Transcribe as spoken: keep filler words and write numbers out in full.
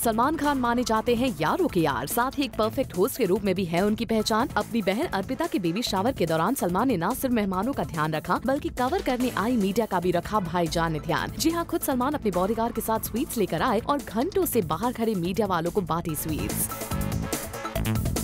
सलमान खान माने जाते हैं यारों के यार, साथ ही एक परफेक्ट होस्ट के रूप में भी है उनकी पहचान। अपनी बहन अर्पिता के बेबी शावर के दौरान सलमान ने न सिर्फ मेहमानों का ध्यान रखा बल्कि कवर करने आई मीडिया का भी रखा भाईजान ने ध्यान। जी हाँ, खुद सलमान अपने बॉडीगार्ड के साथ स्वीट्स लेकर आए और घंटों से बाहर खड़े मीडिया वालों को बांटी स्वीट्स।